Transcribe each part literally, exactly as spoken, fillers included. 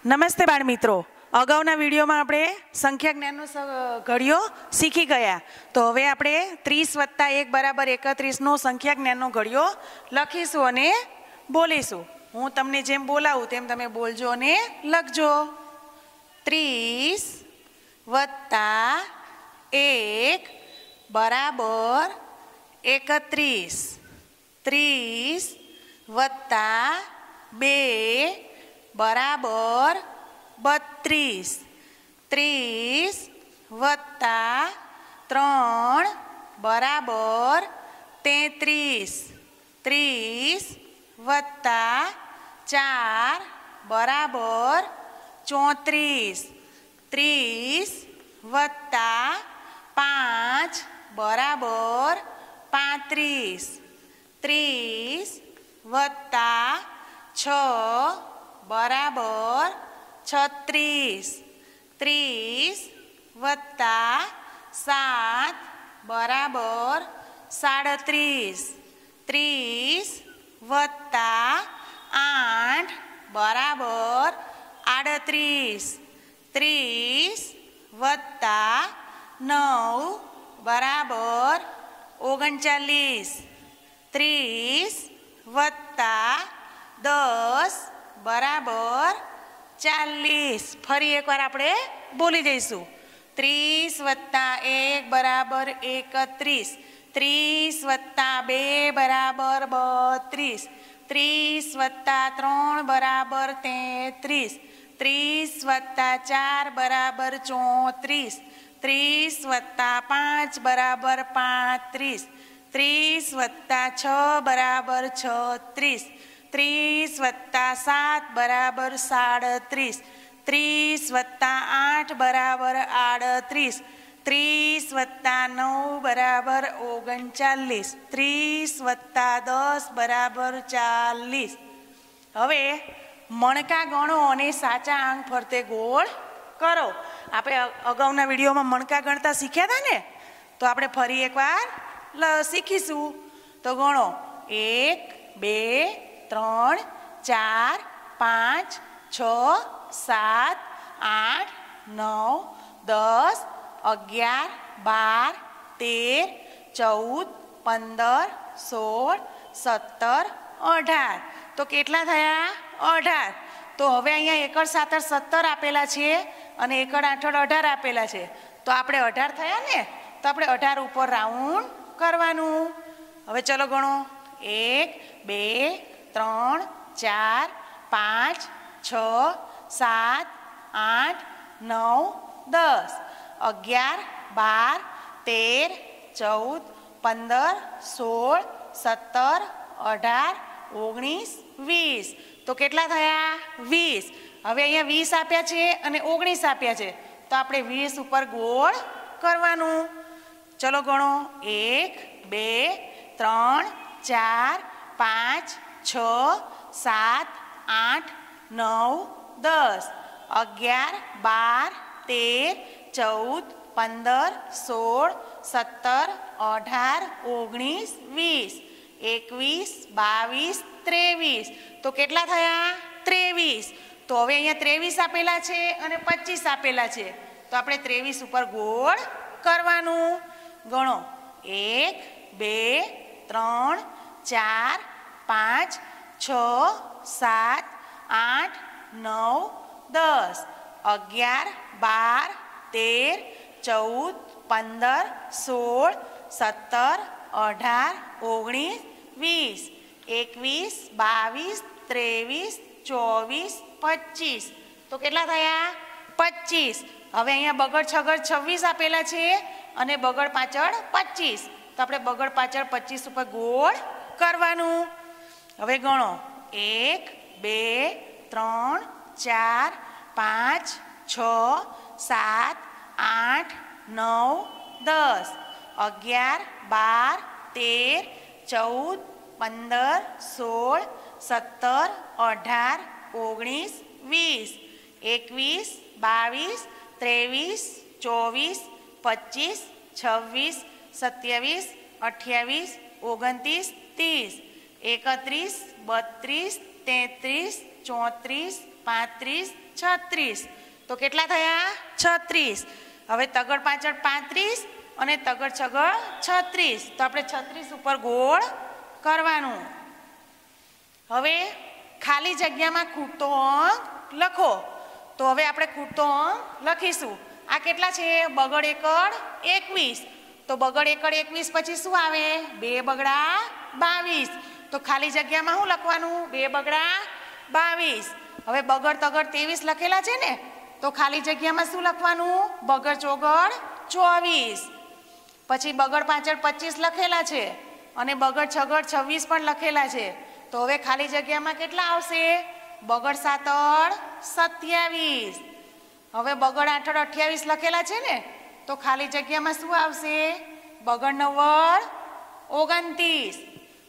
નમસ્તે બાળ મિત્રો, અગાઉના વિડીયોમાં આપણે સંખ્યા જ્ઞાનનો ઘડિયો શીખી ગયા. તો હવે આપણે ત્રીસ વત્તા એક બરાબર એકત્રીસનો સંખ્યા જ્ઞાનનો ઘડિયો લખીશું અને બોલીશું. હું તમને જેમ બોલાવું તેમ તમે બોલજો અને લખજો. ત્રીસ વત્તા એક બરાબર એકત્રીસ. ત્રીસ વત્તા બે બરાબર બત્રીસ. ત્રીસ વત્તા ત્રણ બરાબર તેત્રીસ. ત્રીસ વત્તા ચાર બરાબર ચોત્રીસ. ત્રીસ વત્તા પાંચ બરાબર પાંત્રીસ. ત્રીસ વત્તા છ બરાબર છત્રીસ. ત્રીસ વત્તા સાત બરાબર સાડત્રીસ. ત્રીસ વત્તા આઠ બરાબર આડત્રીસ. ત્રીસ વત્તા નવ બરાબર ઓગણચાલીસ. ત્રીસ વત્તા દસ બરાબર ચાલીસ. ફરી એકવાર આપણે બોલી જઈશું. ત્રીસ વત્તા એક બરાબર એકત્રીસ. ત્રીસ વત્તા બે બરાબર બત્રીસ. ત્રીસ વત્તા ત્રણ બરાબર તેત્રીસ. ત્રીસ વત્તા ચાર બરાબર ચોત્રીસ. ત્રીસ વત્તા પાંચ બરાબર પાંત્રીસ. ત્રીસ વત્તા છ બરાબર છત્રીસ. ત્રીસ વત્તા સાત બરાબર સાડત્રીસ. ત્રીસ વત્તા આઠ બરાબર આડત્રીસ. ત્રીસ વત્તા નવ બરાબર ઓગણચાલીસ. ત્રીસ વત્તા દસ બરાબર ચાલીસ. હવે મણકા ગણો અને સાચા આંક ફરતે ગોળ કરો. આપણે અગાઉના વિડીયોમાં મણકા ગણતા શીખ્યા હતા ને, તો આપણે ફરી એકવાર શીખીશું. તો ગણો એક બે ત્રણ ચાર પાંચ છ સાત આઠ નવ દસ અગિયાર બાર તેર ચૌદ પંદર સોળ સત્તર અઢાર. તો કેટલા થયા? અઢાર. તો હવે અહીંયા એકડ સાતર સત્તર આપેલા છે અને એકડ આઠડ અઢાર આપેલા છે. તો આપણે અઢાર થયા ને, તો આપણે અઢાર ઉપર રાઉન્ડ કરવાનું. હવે ચલો ગણો એક બે ત્રણ ચાર પાંચ છ સાત આઠ નવ દસ અગિયાર બાર તેર ચૌદ પંદર સોળ સત્તર અઢાર ઓગણીસ વીસ. તો કેટલા થયા? વીસ. હવે અહીંયા વીસ આપ્યા છે અને ઓગણીસ આપ્યા છે, તો આપણે વીસ ઉપર ગોળ કરવાનું. ચલો ગણો એક બે ત્રણ ચાર પાંચ છ સાત આઠ નવ દસ અગિયાર બાર તેર ચૌદ પંદર સોળ સત્તર અઢાર ઓગણીસ વીસ એકવીસ બાવીસ ત્રેવીસ. તો કેટલા થયા? ત્રેવીસ. તો હવે અહીંયા ત્રેવીસ આપેલા છે અને પચીસ આપેલા છે, તો આપણે ત્રેવીસ ઉપર ગોળ કરવાનું. ગણો એક બે ત્રણ ચાર પાંચ છ સાત આઠ નવ દસ અગિયાર બાર તેર ચૌદ પંદર સોળ સત્તર અઢાર ઓગણીસ વીસ એકવીસ બાવીસ ત્રેવીસ ચોવીસ પચીસ. તો કેટલા થયા? પચીસ. હવે અહીંયા બગડ છગડ છવ્વીસ આપેલા છે અને બગડ પાછળ પચીસ, તો આપણે બગડ પાછળ પચીસ ઉપર ગોળ કરવાનું. હવે ગણો એક બે ત્રણ ચાર પાંચ છ સાત આઠ નવ દસ અગિયાર બાર તેર ચૌદ પંદર સોળ સત્તર અઢાર ઓગણીસ વીસ એકવીસ બાવીસ ત્રેવીસ ચોવીસ પચીસ છવ્વીસ સત્યાવીસ અઠ્યાવીસ ઓગણત્રીસ ત્રીસ એકત્રીસ બત્રીસ તેત્રીસ ચોત્રીસ પાંત્રીસ, છત્રીસ. તો કેટલા થયા? છત્રીસ. હવે તગડ પાછળ પાંત્રીસ અને તગડ છગડ છત્રીસ. તો આપણે છત્રીસ ઉપર ગોળ કરવાનું. હવે ખાલી જગ્યામાં ખૂટતો અંક લખો. તો હવે આપણે ખૂટતો અંક લખીશું. આ કેટલા છે? બગડ એકડ એકવીસ. તો બગડ એકડ એકવીસ પછી શું આવે? બે બગડા બાવીસ. તો ખાલી જગ્યામાં શું લખવાનું? બે બગડા બાવીસ. હવે બગડ તગડ ત્રેવીસ લખેલા છે ને, તો ખાલી જગ્યામાં શું લખવાનું? બગડ ચોગડ ચોવીસ. પછી બગડ પાછળ પચીસ લખેલા છે અને બગડ છગડ છવ્વીસ પણ લખેલા છે. તો હવે ખાલી જગ્યામાં કેટલા આવશે? બગડ સાતડ સત્યાવીસ. હવે બગડ આઠડ અઠ્યાવીસ લખેલા છે ને, તો ખાલી જગ્યામાં શું આવશે? બગડ નવ્વદ ઓગણત્રીસ.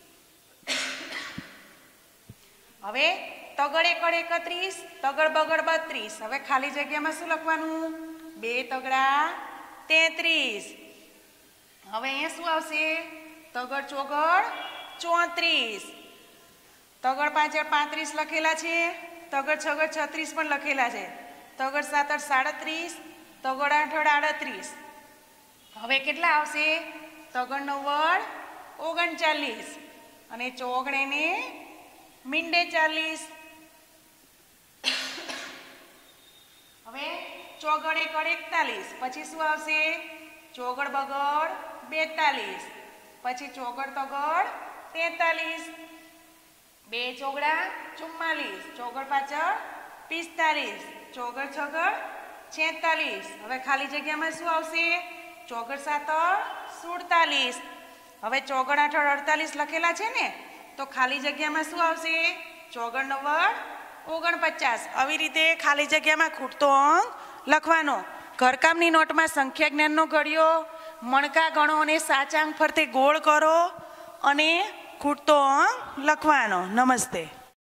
હવે તગડ એકડ એકત્રીસ, તગડ બગડ બત્રીસ. હવે ખાલી જગ્યામાં શું લખવાનું? બે તગડા તેત્રીસ. હવે અહીંયા શું આવશે? તગડ ચોગડ ચોત્રીસ. તગડ પાછળ પાંત્રીસ લખેલા છે, તગડ છગડ છત્રીસ પણ લખેલા છે. તગડ સાતડ સાડત્રીસ, તગડ આઠડ આડત્રીસ. હવે કેટલા આવશે? તગડ નવ્વદ ઓગણચાલીસ અને ચોગડે મીંડે ચાલીસ. હવે ચોગડ એકડ એકતાલીસ. પછી શું આવશે? ચોગડ બગડ બેતાલીસ. પછી ચોગડ તગડ તેતાલીસ. બે ચોગડા ચુમ્માલીસ. ચોગડ પાછળ પિસ્તાલીસ. ચોગડ છગડ છેતાલીસ. હવે ખાલી જગ્યામાં શું આવશે? ચોગડ સાતડ સુડતાલીસ. હવે ચોગડ આઠડ અડતાલીસ લખેલા છે ને, તો ખાલી જગ્યામાં શું આવશે? ચોગડ નવ્વદ ઓગણપચાસ. આવી રીતે ખાલી જગ્યામાં ખૂટતો અંક લખવાનો. ઘરકામની નોટમાં સંખ્યા જ્ઞાનનો ઘડિયો, મણકા ગણો અને સાચા અંક ફરતે ગોળ કરો અને ખૂટતો અંક લખવાનો. નમસ્તે.